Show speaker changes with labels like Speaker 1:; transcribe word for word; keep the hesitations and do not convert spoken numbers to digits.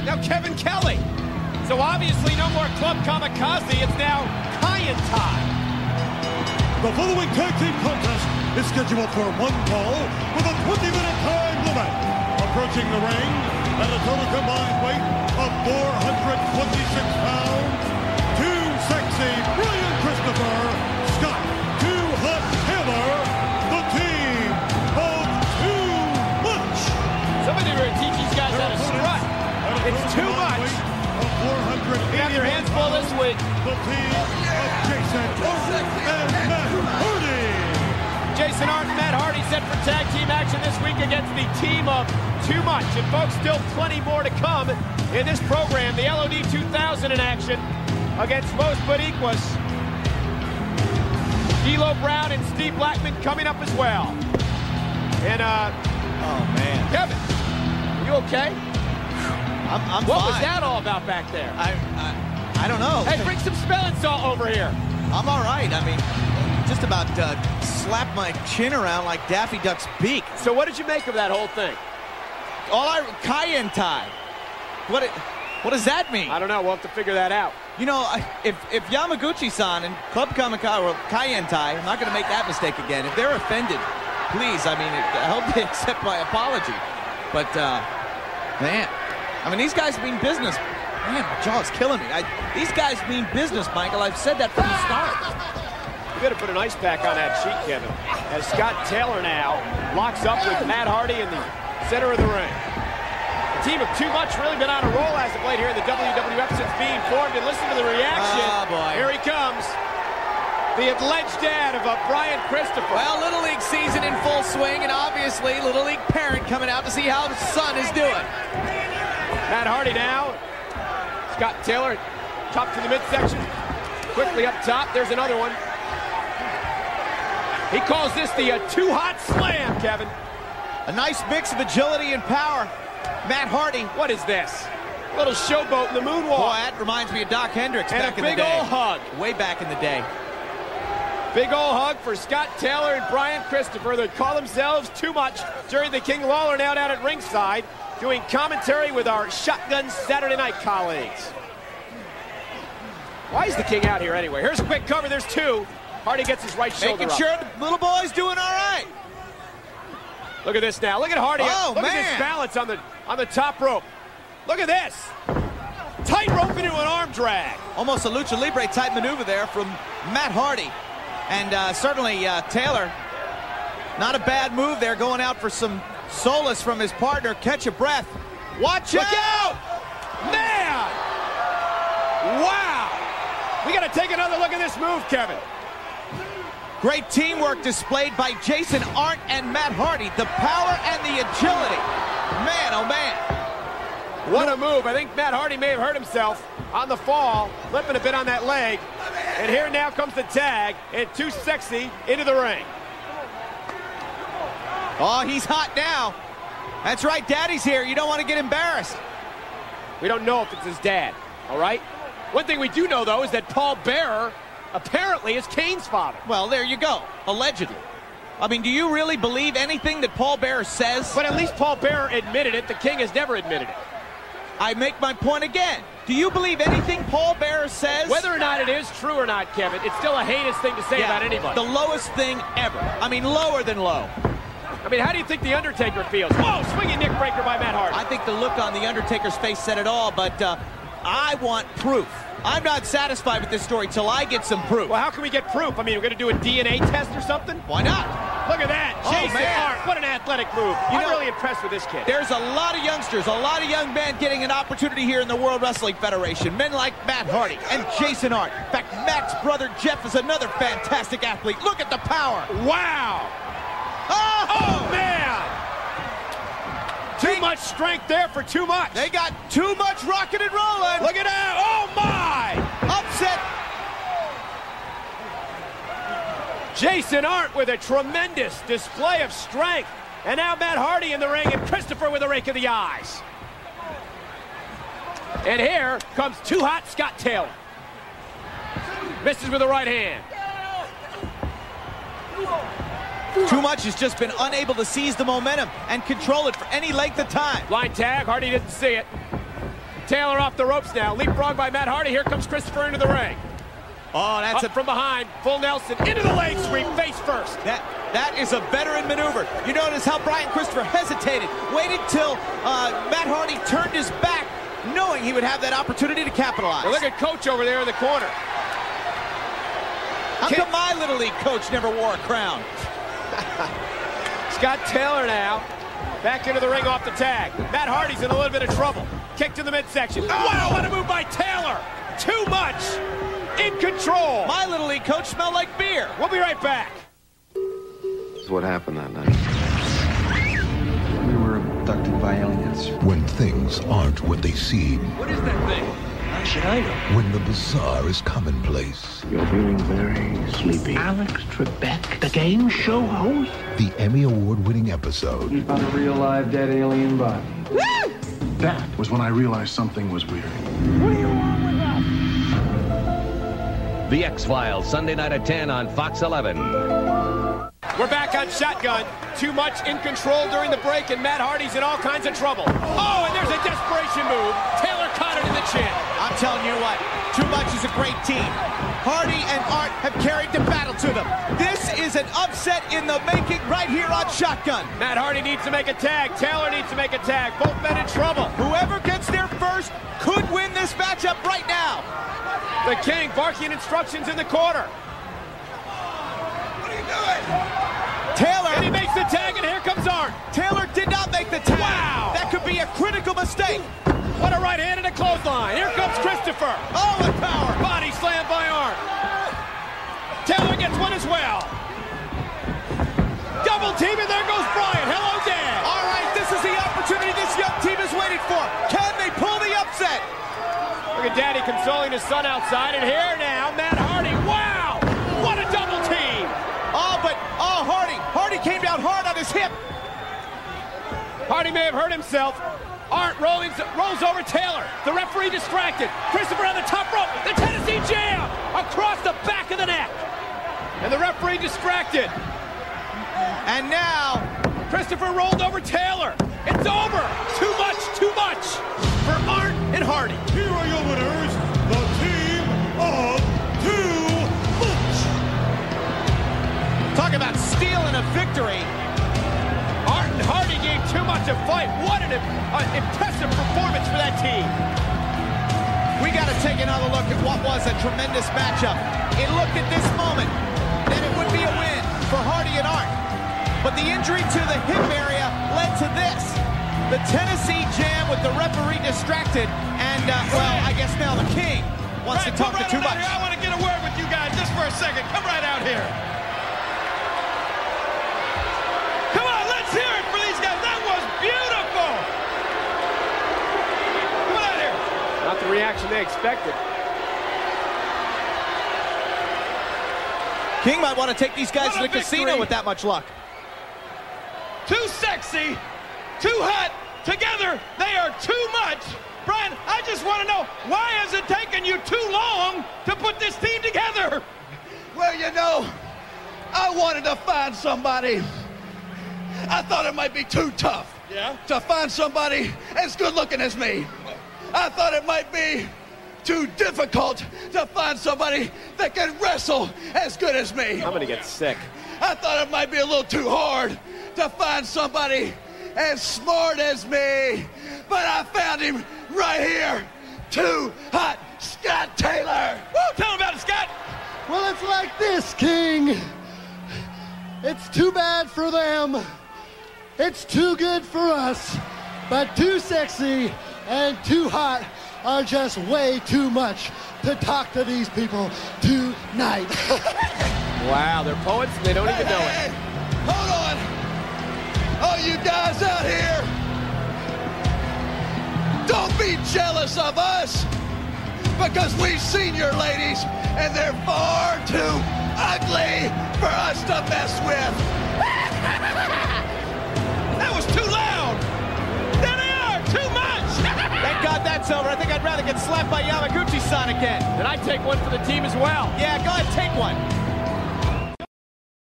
Speaker 1: Now Kevin Kelly. So obviously no more Club Kamikaze. It's now Kyan time.
Speaker 2: The following tag team contest is scheduled for one fall with a twenty minute time limit. Approaching the ring at a total combined weight of four hundred twenty-six pounds, Too Sexy Brian Christopher, Scott Too Hot Taylor, the team of Too Much.
Speaker 1: Somebody better teach these guys how to strut. It's too much. You have your hands full this week.
Speaker 2: The team of Jason Arhndt and Matt Hardy.
Speaker 1: Jason Arhndt and Matt Hardy set for tag team action this week against the team of Too Much. And folks, still plenty more to come in this program. The L O D two thousand in action against Los Boricuas. D'Lo Brown and Steve Blackman coming up as well. And, uh...
Speaker 3: oh, man.
Speaker 1: Kevin, are you okay?
Speaker 3: I'm, I'm
Speaker 1: what
Speaker 3: fine.
Speaker 1: was that all about back there?
Speaker 3: I, I, I don't know.
Speaker 1: Hey, bring some spelling salt over here.
Speaker 3: I'm all right. I mean, just about uh, slapped my chin around like Daffy Duck's beak.
Speaker 1: So what did you make of that whole thing?
Speaker 3: All I... Cayenne tie. What, it, what does that mean?
Speaker 1: I don't know. We'll have to figure that out.
Speaker 3: You know, if, if Yamaguchi-san and Club Kamikaze or Cayenne tie, I'm not going to make that mistake again. If they're offended, please, I mean, I hope they accept my apology. But, uh, man... I mean, these guys mean business. Man, my jaw's killing me. I, these guys mean business, Michael. I've said that from the start.
Speaker 1: You better put an ice pack on that sheet, Kevin. As Scott Taylor now locks up with Matt Hardy in the center of the ring. The team of Too Much really been on a roll as of late here in the W W F since being formed. And listen to the reaction.
Speaker 3: Oh, boy.
Speaker 1: Here he comes. The alleged dad of a Brian Christopher.
Speaker 3: Well, Little League season in full swing, and obviously Little League parent coming out to see how his son is doing.
Speaker 1: Matt Hardy now. Scott Taylor, top to the midsection. Quickly up top. There's another one. He calls this the uh, Too Hot Slam, Kevin.
Speaker 3: A nice mix of agility and power. Matt Hardy.
Speaker 1: What is this? A little showboat in the moonwalk.
Speaker 3: Boy, that reminds me of Doc Hendricks
Speaker 1: and
Speaker 3: back in
Speaker 1: a
Speaker 3: the day.
Speaker 1: big old hug.
Speaker 3: Way back in the day.
Speaker 1: Big old hug for Scott Taylor and Brian Christopher. They call themselves Too Much. Jerry the King Lawler now down at ringside, doing commentary with our Shotgun Saturday Night colleagues. Why is the King out here anyway? Here's a quick cover. There's two. Hardy gets his right shoulder
Speaker 3: Making
Speaker 1: up.
Speaker 3: sure the little boy's doing all right.
Speaker 1: Look at this now. Look at Hardy.
Speaker 3: Oh,
Speaker 1: Look
Speaker 3: man.
Speaker 1: at this balance on the on the top rope. Look at this. Tight rope into an arm drag.
Speaker 3: Almost a lucha libre type maneuver there from Matt Hardy. And uh, certainly uh, Taylor, not a bad move there, going out for some solace from his partner. Catch a breath. Watch
Speaker 1: Look
Speaker 3: out!
Speaker 1: out! Man! Wow! We got to take another look at this move, Kevin.
Speaker 3: Great teamwork displayed by Jason Arhndt and Matt Hardy. The power and the agility. Man, oh man.
Speaker 1: What a move. I think Matt Hardy may have hurt himself on the fall, limping a bit on that leg. And here now comes the tag, and Too Sexy into the ring.
Speaker 3: Oh, he's hot now. That's right, Daddy's here. You don't want to get embarrassed.
Speaker 1: We don't know if it's his dad, all right? One thing we do know, though, is that Paul Bearer apparently is Kane's father.
Speaker 3: Well, there you go. Allegedly. I mean, do you really believe anything that Paul Bearer says?
Speaker 1: But at least Paul Bearer admitted it. The King has never admitted it.
Speaker 3: I make my point again. Do you believe anything Paul Bearer says?
Speaker 1: Whether or not it is true or not, Kevin, it's still a heinous thing to say
Speaker 3: yeah,
Speaker 1: about anybody.
Speaker 3: The lowest thing ever. I mean, lower than low.
Speaker 1: I mean, how do you think The Undertaker feels? Whoa, swinging neck breaker by Matt Hardy.
Speaker 3: I think the look on The Undertaker's face said it all, but uh, I want proof. I'm not satisfied with this story till I get some proof.
Speaker 1: Well, how can we get proof? I mean, we're going to do a D N A test or something?
Speaker 3: Why not?
Speaker 1: Look at that.
Speaker 3: Oh,
Speaker 1: Jason
Speaker 3: man.
Speaker 1: Arhndt, what an athletic move.
Speaker 3: You
Speaker 1: I'm
Speaker 3: know,
Speaker 1: really impressed with this kid.
Speaker 3: There's a lot of youngsters, a lot of young men getting an opportunity here in the World Wrestling Federation. Men like Matt Hardy and Jason Arhndt. In fact, Matt's brother Jeff is another fantastic athlete. Look at the power.
Speaker 1: Wow.
Speaker 3: Oh,
Speaker 1: Oh, man. Too much strength there for Too Much.
Speaker 3: They got too much rocking and rolling.
Speaker 1: Look at that. Oh, my.
Speaker 3: Upset.
Speaker 1: Jason Arhndt with a tremendous display of strength. And now Matt Hardy in the ring and Christopher with a rake of the eyes. And here comes Too Hot Scott Taylor. Misses with the right hand.
Speaker 3: Too Much has just been unable to seize the momentum and control it for any length of time.
Speaker 1: Line tag, Hardy didn't see it. Taylor off the ropes now. Leapfrog by Matt Hardy. Here comes Christopher into the ring.
Speaker 3: Oh, that's
Speaker 1: Up
Speaker 3: a
Speaker 1: from behind. Full Nelson into the leg sweep. Face first.
Speaker 3: That that is a veteran maneuver. You notice how Brian Christopher hesitated, waited till uh, Matt Hardy turned his back, knowing he would have that opportunity to capitalize.
Speaker 1: Well, look at Coach over there in the corner.
Speaker 3: How come my Little League coach never wore a crown?
Speaker 1: Scott Taylor now back into the ring off the tag. Matt Hardy's in a little bit of trouble. Kick to the midsection. Wow, what a move by Taylor. Too much. In control.
Speaker 3: My Little League coach smelled like beer.
Speaker 1: We'll be right back.
Speaker 4: This is what happened that night.
Speaker 5: We were abducted by aliens.
Speaker 6: When things aren't what they seem.
Speaker 1: What is that thing?
Speaker 5: How should I know?
Speaker 6: When the bizarre is commonplace.
Speaker 4: You're feeling very sleepy.
Speaker 7: Alex Trebek, the game show host.
Speaker 6: The Emmy Award-winning episode.
Speaker 5: We found a real live dead alien body.
Speaker 8: That was when I realized something was weird.
Speaker 7: What do you want with us?
Speaker 9: The X-Files, Sunday night at ten on Fox eleven.
Speaker 1: We're back on Shotgun. Too much in control during the break, and Matt Hardy's in all kinds of trouble. Oh, and there's a desperation move. Taylor caught it in the chin.
Speaker 3: I'm telling you what, Too Much is a great team. Hardy and Arhndt have carried the battle to them. This is an upset in the making right here on Shotgun.
Speaker 1: Matt Hardy needs to make a tag. Taylor needs to make a tag. Both men in trouble.
Speaker 3: Whoever gets there first could win this matchup right now.
Speaker 1: The King barking instructions in the corner.
Speaker 3: What are you doing? Taylor.
Speaker 1: And he makes the tag, and here comes Arhndt.
Speaker 3: Taylor did not make the tag.
Speaker 1: Wow.
Speaker 3: That could be a critical mistake.
Speaker 1: What a right hand and a clothesline. Here comes Christopher.
Speaker 3: Oh, with power.
Speaker 1: Body slam by Arhndt. Taylor gets one as well. Double team, and there goes Brian. Hello, Dan.
Speaker 3: All right, this is the opportunity this young team has waited for. Can they pull the upset?
Speaker 1: Look at Daddy consoling his son outside, and here now, Matt Hardy. Wow! What a double team!
Speaker 3: Oh, but, oh, Hardy. Hardy came down hard on his hip.
Speaker 1: Hardy may have hurt himself. Arhndt rolling, rolls over Taylor. The referee distracted. Christopher on the top rope. The Tennessee jam across the back of the neck. And the referee distracted.
Speaker 3: And now,
Speaker 1: Christopher rolled over Taylor. It's over. Too much, too much for Arhndt and Hardy.
Speaker 2: Here are your winners, the team of Too Much.
Speaker 3: talk about stealing a victory.
Speaker 1: Arhndt and Hardy gave Too Much a fight. What an uh, impressive performance for that team.
Speaker 3: We got to take another look at what was a tremendous matchup. It looked at this moment that it would be a win for Hardy and Arhndt. But the injury to the hip area led to this. The Tennessee jam with the referee distracted. And, uh, well, I guess now the King wants
Speaker 1: Right,
Speaker 3: to talk
Speaker 1: come
Speaker 3: to
Speaker 1: right
Speaker 3: Too
Speaker 1: on out
Speaker 3: Much.
Speaker 1: here. I want to get a word with you guys just for a second. Come right out here. Come on, let's hear it for these guys. That was beautiful. Come on out here. Not the reaction they expected.
Speaker 3: King might want to take these guys
Speaker 1: What
Speaker 3: to
Speaker 1: a
Speaker 3: the casino
Speaker 1: victory.
Speaker 3: with that much luck.
Speaker 1: Too sexy, too hot, together they are too much. Brian, I just want to know, why has it taken you too long to put this team together?
Speaker 10: Well, you know, I wanted to find somebody. I thought it might be too tough
Speaker 1: Yeah?
Speaker 10: to find somebody as good looking as me. I thought it might be too difficult to find somebody that can wrestle as good as me.
Speaker 1: I'm going to get sick.
Speaker 10: I thought it might be a little too hard to find somebody as smart as me. But I found him right here. Too hot, Scott Taylor.
Speaker 1: Woo, tell him about it, Scott.
Speaker 11: Well, it's like this, King. It's too bad for them. It's too good for us. But too sexy and too hot are just way too much to talk to these people tonight.
Speaker 1: Wow, they're poets and they don't
Speaker 10: Hey,
Speaker 1: even know
Speaker 10: hey,
Speaker 1: it.
Speaker 10: hey, hold on. Oh, you guys out here, don't be jealous of us because we've seen your ladies and they're far too ugly for us to mess with.
Speaker 1: That was too loud. There they are, too much.
Speaker 3: Thank God that's over. I think I'd rather get slapped by Yamaguchi-san again.
Speaker 1: Then I take one for the team as well.
Speaker 3: Yeah, go ahead, take one.